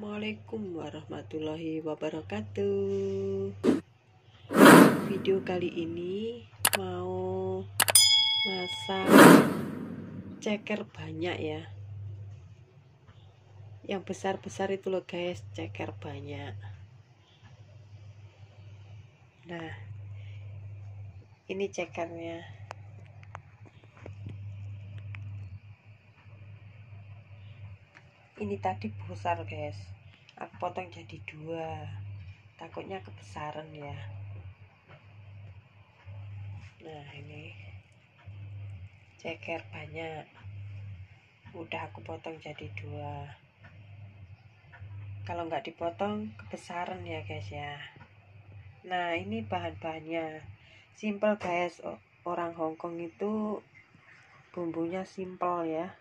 Assalamualaikum warahmatullahi wabarakatuh. Video kali ini mau masak ceker banyak ya. Yang besar-besar itu loh guys, ceker banyak. Nah, ini cekernya. Ini tadi besar guys, aku potong jadi 2, takutnya kebesaran ya. Nah, ini ceker banyak, udah aku potong jadi 2. Kalau nggak dipotong kebesaran ya guys ya. Nah, ini bahan-bahannya simple guys. Orang Hongkong itu bumbunya simple ya.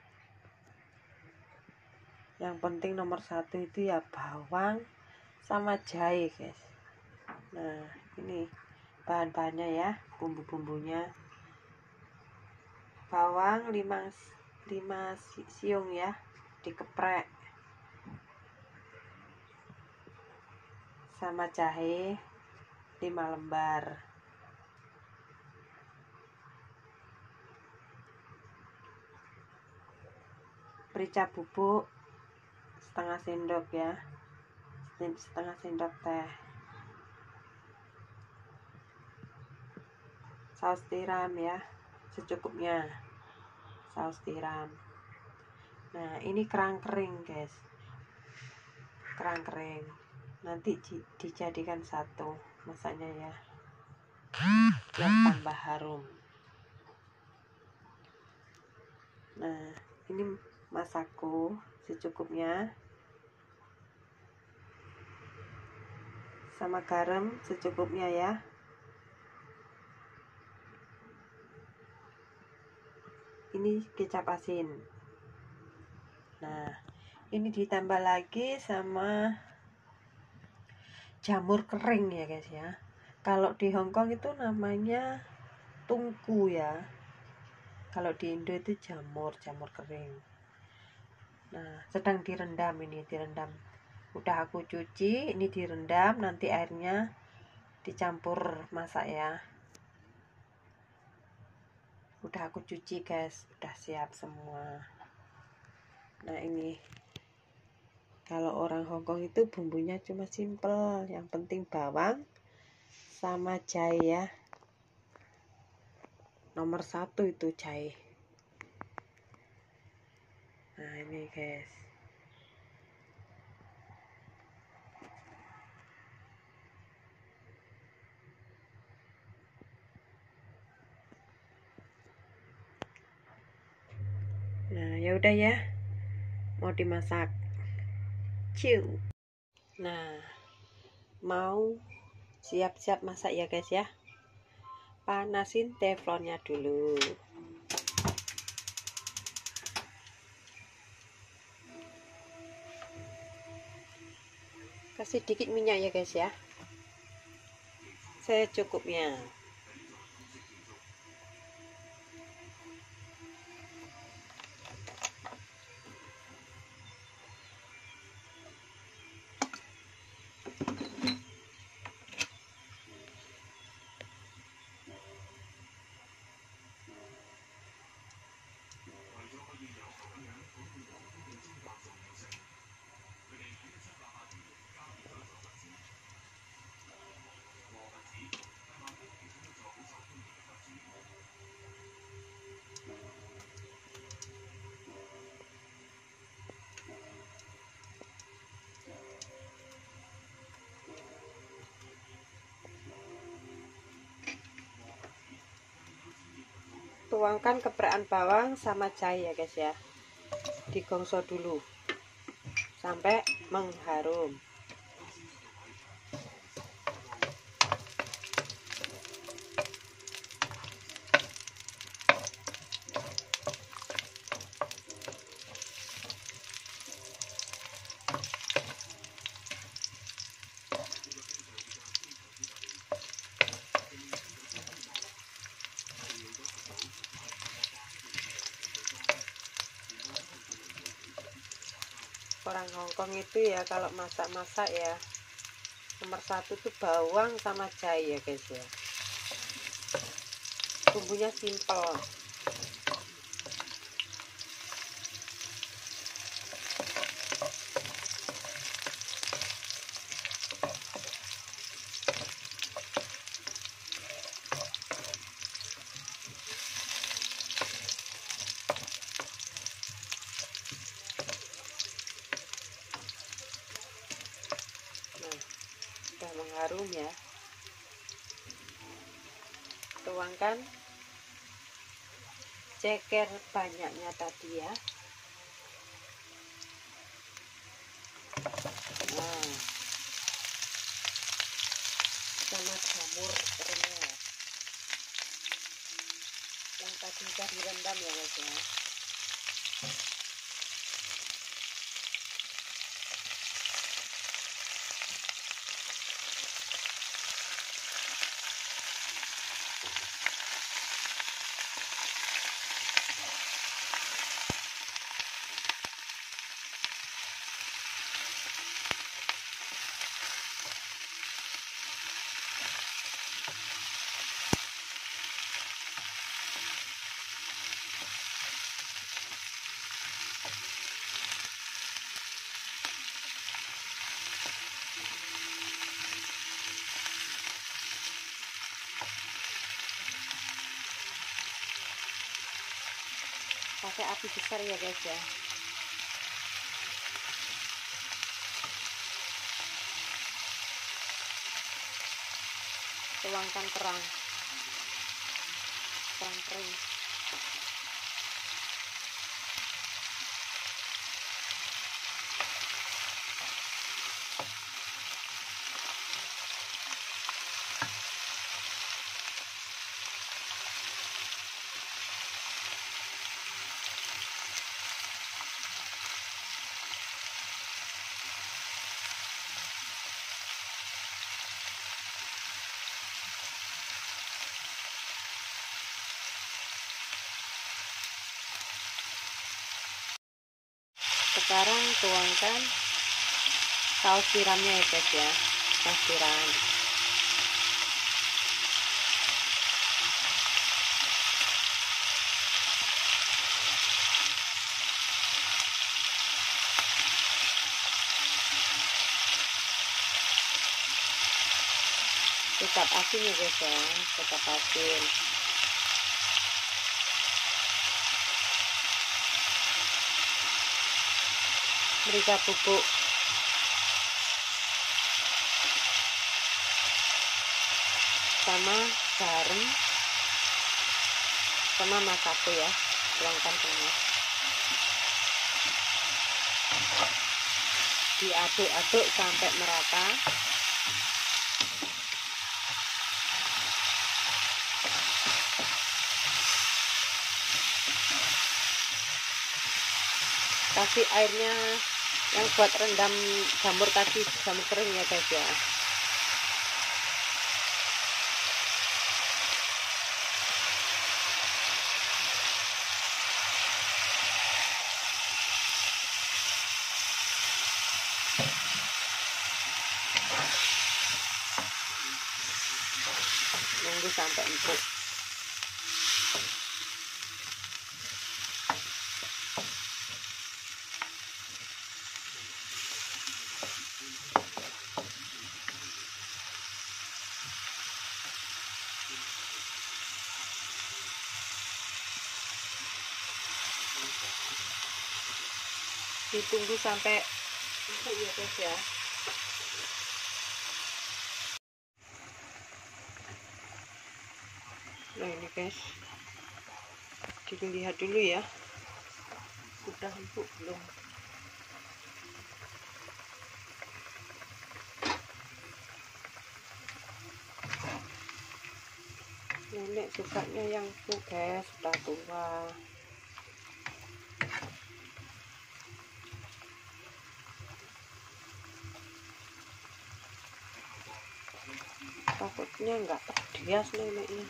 Yang penting nomor 1 itu ya bawang sama jahe guys. Nah, ini bahan-bahannya ya, bumbu-bumbunya. Bawang 5 siung ya, dikeprek. Sama jahe 5 lembar. Merica bubuk setengah sendok ya, setengah sendok teh. Saus tiram ya, secukupnya saus tiram. Nah, ini kerang kering guys, kerang kering nanti dijadikan satu masaknya ya, biar tambah harum. Nah, ini masakku secukupnya, sama garam secukupnya ya. Ini kecap asin. Nah, ini ditambah lagi sama jamur kering ya guys ya. Kalau di Hongkong itu namanya tungku ya, kalau di Indo itu jamur kering. Nah, sedang direndam, ini direndam. Udah aku cuci, ini direndam, nanti airnya dicampur masak ya. Udah aku cuci guys, udah siap semua. Nah, ini kalau orang Hongkong itu bumbunya cuma simple, yang penting bawang sama jahe ya. Nomor 1 itu jahe. Nah, ini guys. Nah, ya udah ya, mau dimasak. Ciu. Nah, mau siap-siap masak ya guys ya. Panasin teflonnya dulu. Kasih dikit minyak ya guys ya, secukupnya. Tuangkan keprekan bawang sama jahe ya guys ya, digongso dulu sampai mengharum. Orang Hongkong itu ya kalau masak-masak ya nomor satu tuh bawang sama jahe ya guys ya. Bumbunya simple. Nah, sudah mengharum ya. Tuangkan ceker banyaknya tadi ya. Nah, sama jamur keringnya yang tadi sudah direndam ya guys ya. Pakai api besar ya guys ya. Tuangkan kerang kering. Sekarang tuangkan saus tiramnya ya guys ya. Saus tiram. Kecap asin ya guys ya. Kecap asin. Merica bubuk. Sama garam sama masako ya. Tuangkan semua. Diaduk-aduk sampai merata. Kasih airnya yang buat rendam jamur tadi, jamur kering ya guys ya. Nunggu sampai empuk. Ditunggu sampai empuk ya guys ya. Nah ini guys, dilihat dulu ya, udah empuk belum. Nenek sukanya yang empuk guys, sudah tua. Takutnya nggak terbias neneknya.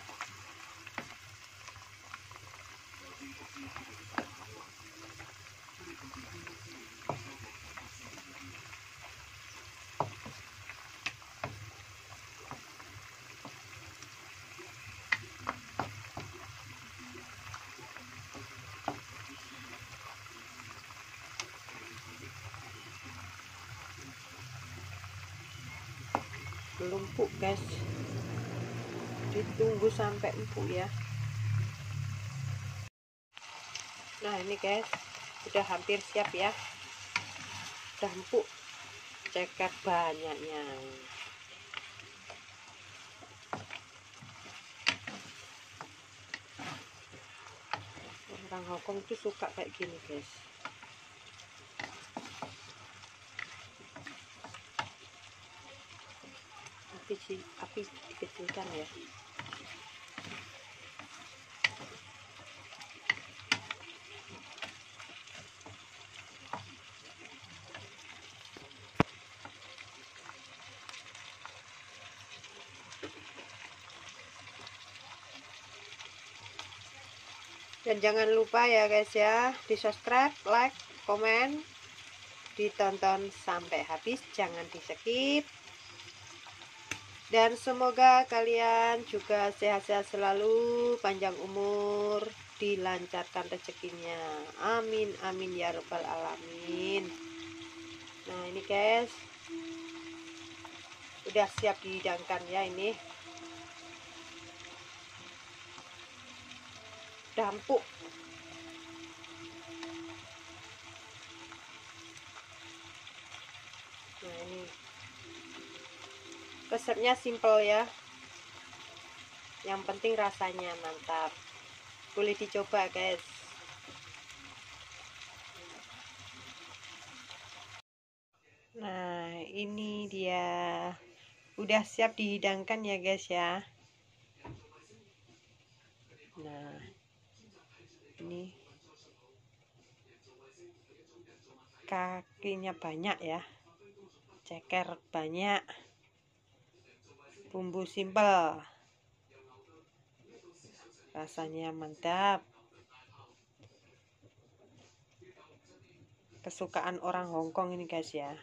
belum empuk guys, ditunggu sampai empuk ya. Nah ini guys, udah hampir siap ya, udah empuk, ceker banyaknya. Orang Hongkong tuh suka kayak gini guys. Api dikecilkan ya. Dan jangan lupa ya guys ya, di subscribe, like, komen, ditonton sampai habis, jangan di skip. Dan semoga kalian juga sehat-sehat selalu, panjang umur, dilancarkan rezekinya. Amin amin ya rabbal alamin. Nah ini guys, udah siap dihidangkan ya ini. Udah empuk. Nah ini resepnya simple ya, yang penting rasanya mantap, boleh dicoba guys. Nah ini dia udah siap dihidangkan ya guys ya. Nah ini kakinya banyak ya, ceker banyak, bumbu simpel, rasanya mantap, kesukaan orang Hongkong ini guys ya.